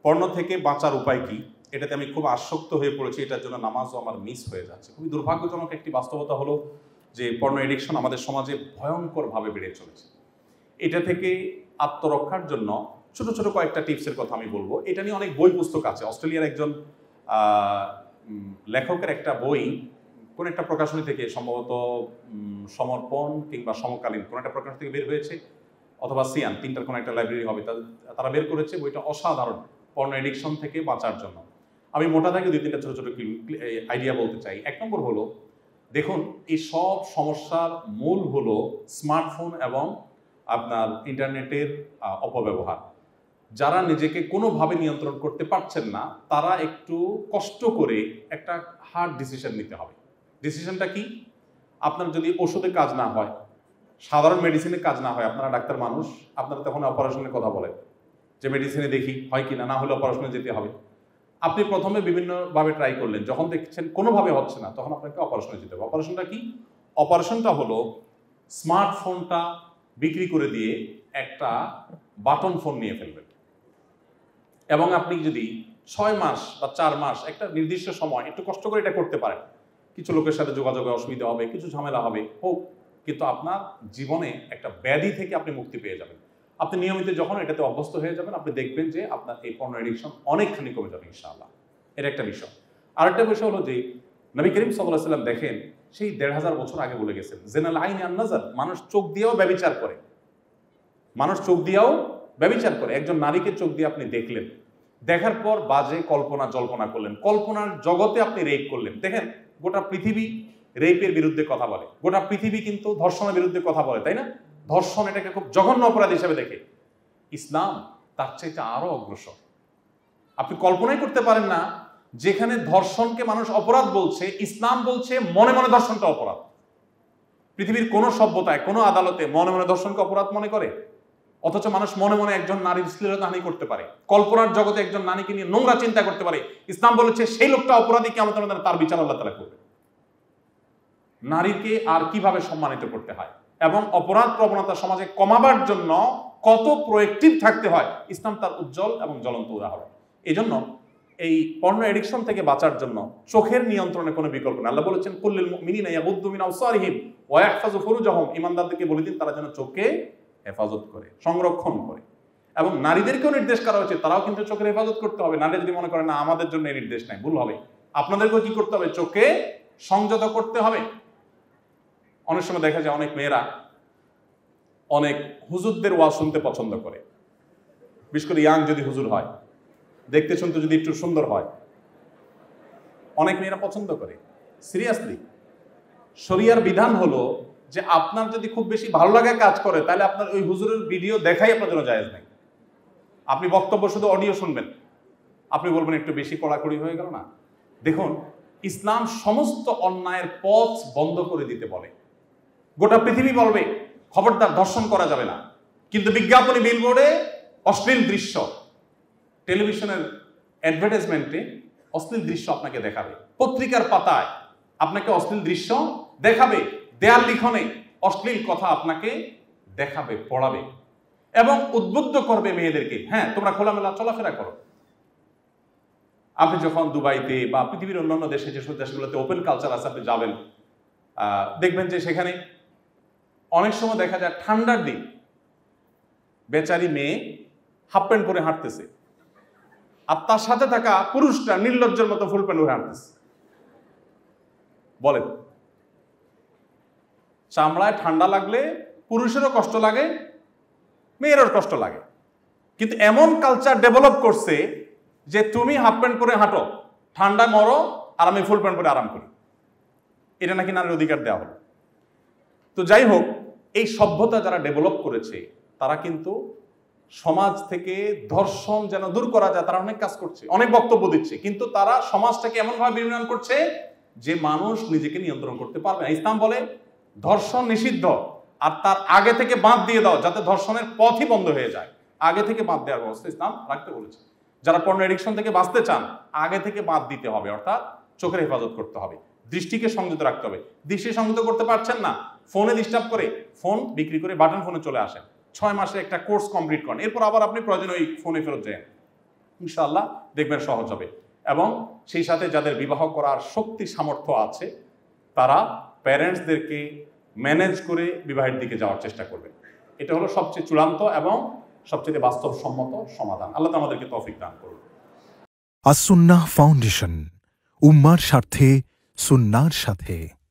Porno থেকে বাঁচার উপায় কি, এটাতে আমি খুব আসক্ত হয়ে পড়েছি, এটার জন্য নামাজও আমার মিস হয়ে যাচ্ছে। খুবই দুর্ভাগ্যজনক একটি বাস্তবতা হলো যে পর্নো এডিকশন আমাদের সমাজে ভয়ঙ্করভাবে বেড়ে চলেছে। এটা থেকে আত্মরক্ষার জন্য ছোট ছোট কয়েকটা টিপসের কথা আমি বলবো। এটা নিয়ে অনেক বই পুস্তক আছে। অস্ট্রেলিয়ার একজন লেখকের একটা বই কোন একটা প্রকাশনী থেকে, সম্ভবত সমর্পণ কিংবা সমকালীন কোন একটা প্রকাশনী থেকে বের হয়েছে, অথবা সিয়ান, তিনটার কোনো একটা লাইব্রেরি হবে, তারা বের করেছে। বইটা অসাধারণ, পর্নো এডিকশন থেকে বাঁচার জন্য। আমি মোটা দাগে দুই তিনটা ছোট ছোট আইডিয়া বলতে চাই। এক নম্বর হলো, দেখুন এই সব সমস্যার মূল হলো স্মার্টফোন এবং আপনার ইন্টারনেটের অপব্যবহার। যারা নিজেকে কোনোভাবে নিয়ন্ত্রণ করতে পারছেন না, তারা একটু কষ্ট করে একটা হার্ড ডিসিশন নিতে হবে। ডিসিশনটা কি? আপনার যদি ওষুধে কাজ না হয়, সাধারণ মেডিসিনে কাজ না হয়, আপনারা ডাক্তার মানুষ, আপনারা তখন অপারেশনের কথা বলেন যে মেডিসিনে দেখি হয় কিনা, না হলে অপারেশনে যেতে হবে। আপনি প্রথমে বিভিন্নভাবে ট্রাই করলেন, যখন দেখছেন কোনোভাবে হচ্ছে না, তখন আপনাকে অপারেশনে যেতে হবে। অপারেশনটা কি? অপারেশনটা হলো স্মার্টফোনটা বিক্রি করে দিয়ে একটা বাটন ফোন নিয়ে ফেলবেন, এবং আপনি যদি 6 মাস বা 4 মাস একটা নির্দিষ্ট সময় একটু কষ্ট করে এটা করতে পারেন, কিছু লোকের সাথে যোগাযোগে অসুবিধা হবে, কিছু ঝামেলা হবে, হোক, কিন্তু আপনার জীবনে একটা ব্যাধি থেকে আপনি মুক্তি পেয়ে যাবেন। আপনি নিয়মিত যখন এটাতে অভ্যস্ত হয়ে যাবেন, আপনি দেখবেন যে আপনার এই পর্নো এডিকশন অনেকখানি কমে যাবে ইনশাআল্লাহ। এটা একটা বিষয়। আরেকটা বিষয় হলো যে নবী করিম সাল্লাল্লাহু আলাইহি ওয়াসাল্লাম দেখেন সেই 1500 বছর আগে বলে গেছেন, জেনাল আইন আন নাজার, মানুষ চোখ দিয়েও ব্যভিচার করে। মানুষ চোখ দিয়েও ব্যভিচার করে। একজন নারীকে চোখ দিয়ে আপনি দেখলেন, দেখার পর বাজে কল্পনা জল্পনা করলেন, কল্পনার জগতে আপনি রেপ করলেন। দেখেন গোটা পৃথিবী রেপের বিরুদ্ধে কথা বলে, গোটা পৃথিবী কিন্তু ধর্ষণের বিরুদ্ধে কথা বলে, তাই না? ধর্ষণ এটাকে খুব জঘন্য অপরাধ হিসেবে দেখে। ইসলাম তার চাইতে আরো অগ্রসর। আপনি কল্পনাই করতে পারেন না, যেখানে ধর্ষণকে মানুষ অপরাধ বলছে, ইসলাম বলছে মনে মনে ধর্ষণটা অপরাধ। পৃথিবীর কোন সভ্যতায়, কোন আদালতে মনে মনে ধর্ষণকে অপরাধ মনে করে? অথচ মানুষ মনে মনে একজন নারীর শ্লীলতাহানি করতে পারে, কল্পনার জগতে একজন নারীকে নিয়ে নোংরা চিন্তা করতে পারে। ইসলাম বলেছে সেই লোকটা অপরাধী, কিয়ামতের ময়দানে তার বিচার আল্লাহ তাআলা করবে। নারীকে আর কিভাবে সম্মানিত করতে হয় এবং অপরাধ প্রবণতা সমাজে কমাবার জন্য কত প্রোঅ্যাক্টিভ থাকতে হয়, ইসলাম তার উজ্জ্বল এবং জ্বলন্ত উদাহরণ। এই জন্য এই পর্নো এডিকশন থেকে বাঁচার জন্য চোখের নিয়ন্ত্রণে কোনো বিকল্প নেই। আল্লাহ বলেছেন কুল্লিল মুমিনিনা ইয়াগুদ্দু মিন আবসারিহিম ওয়া ইয়াহফাযু ফুরুজাহুম, ঈমানদারদেরকে বলে দিন তারা যেন চোখকে হেফাজত করে, সংরক্ষণ করে। এবং নারীদেরকেও নির্দেশ করা হয়েছে তারাও কিন্তু চোখের হেফাজত করতে হবে। নারী যদি মনে করে না আমাদের জন্য এই নির্দেশ নাই, ভুল হবে। আপনাদেরকেও কি করতে হবে? চোখে সংযত করতে হবে। অনেক সময় দেখা যায় অনেক মেয়েরা অনেক হুজুরদের ওয়াজ শুনতে পছন্দ করে, বিশেষ করে ইয়াং যদি হুজুর হয়, দেখতে শুনতে যদি একটু সুন্দর হয়, অনেক মেয়েরা পছন্দ করে। সিরিয়াসলি শরিয়ার বিধান হলো যে আপনার যদি খুব বেশি ভালো লাগে কাজ করে, তাহলে আপনার ওই হুজুরের ভিডিও দেখাই আপনার জন্য জায়েজ নাই। আপনি বক্তব্য শুধু অডিও শুনবেন, আপনি বলবেন একটু বেশি কড়াকড়ি হয়ে গেল না। দেখুন ইসলাম সমস্ত অন্যায়ের পথ বন্ধ করে দিতে বলে। গোটা পৃথিবী বলবে খবরদার ধর্ষণ করা যাবে না, কিন্তু বিজ্ঞাপনী বিলবোর্ডে অশ্লীল দৃশ্য, টেলিভিশনের অ্যাডভার্টাইজমেন্টে অশ্লীল দৃশ্য আপনাকে দেখাবে, পত্রিকার পাতায় আপনাকে অশ্লীল দৃশ্য দেখাবে, দেয়াল লিখনে অশ্লীল কথা আপনাকে দেখাবে, পড়াবে এবং উদ্বুদ্ধ করবে মেয়েদেরকে, হ্যাঁ তোমরা খোলামেলা চলাফেরা করো। আপনি যখন দুবাইতে বা পৃথিবীর অন্যান্য দেশে, যেসব দেশগুলোতে ওপেন কালচার আছে, আপনি যাবেন, দেখবেন যে সেখানে অনেক সময় দেখা যায় ঠান্ডার দিন বেচারি মেয়ে হাফ প্যান্ট পরে হাঁটতেছে, আর তার সাথে থাকা পুরুষটা নির্লজ্জের মতো ফুল প্যান্ট পরে হাঁটতেছে। বলেন, চামড়ায় ঠান্ডা লাগলে পুরুষেরও কষ্ট লাগে, মেয়েরও কষ্ট লাগে, কিন্তু এমন কালচার ডেভেলপ করছে যে তুমি হাফ প্যান্ট পরে হাঁটো, ঠান্ডা মরো, আর আমি ফুল প্যান্ট পরে আরাম করি। এটা নাকি নারীর অধিকার দেওয়া হলো। তো যাই হোক, এই সভ্যতা যারা ডেভেলপ করেছে তারা কিন্তু সমাজ থেকে ধর্ষণ যেন দূর করা যায় তারা অনেক কাজ করছে, অনেক বক্তব্য দিচ্ছে, কিন্তু তারা সমাজটাকে এমনভাবে বিনির্মাণ করছে যে মানুষ নিজেকে নিয়ন্ত্রণ করতে পারবে না। ইসলাম বলে ধর্ষণ নিষিদ্ধ, আর তার আগে থেকে বাঁধ দিয়ে দাও যাতে ধর্ষণের পথই বন্ধ হয়ে যায়। আগে থেকে বাঁধ দেওয়ার ব্যবস্থা ইসলাম রাখতে বলেছে। যারা পর্নো এডিকশন থেকে বাঁচতে চান, আগে থেকে বাঁধ দিতে হবে, অর্থাৎ চোখের হেফাজত করতে হবে, দৃষ্টিকে সংযত রাখতে হবে। দৃষ্টি সংযত করতে পারছেন না, ফোনে ডিস্টার্ব করে ফোন বিক্রি করে বাটন ফোনে চলে আসেন, 6 মাসে একটা কোর্স কমপ্লিট করেন, এরপর আবার আপনি প্রয়োজন ওই ফোনে ফেরত যান। ইনশাআল্লাহ দেখবেন সহজ হবে। এবং সেই সাথে যাদের বিবাহ করার শক্তি সামর্থ্য আছে তারা প্যারেন্টসদেরকে ম্যানেজ করে বিবাহের দিকে যাওয়ার চেষ্টা করবে। এটা হলো সবচেয়ে চূড়ান্ত এবং সবচেয়ে বাস্তবসম্মত সমাধান। আল্লাহ আমাদেরকে তৌফিক দান করুন। আস-সুন্নাহ ফাউন্ডেশন, উম্মার স্বার্থে সুন্নাহর সাথে।